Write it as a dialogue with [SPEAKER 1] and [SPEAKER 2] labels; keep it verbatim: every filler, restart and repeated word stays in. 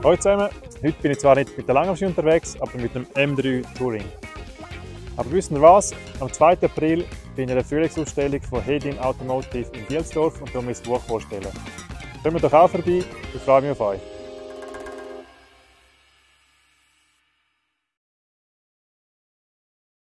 [SPEAKER 1] Hallo zusammen, heute bin ich zwar nicht mit der Langlaufski unterwegs, aber mit dem M drei Touring. Aber wisst ihr was? Am zweiten April bin ich in der Frühlingsausstellung von Hedin Automotive in Bielsdorf und da mein Buch vorstellen. Kommt doch auch vorbei, ich freue mich auf euch.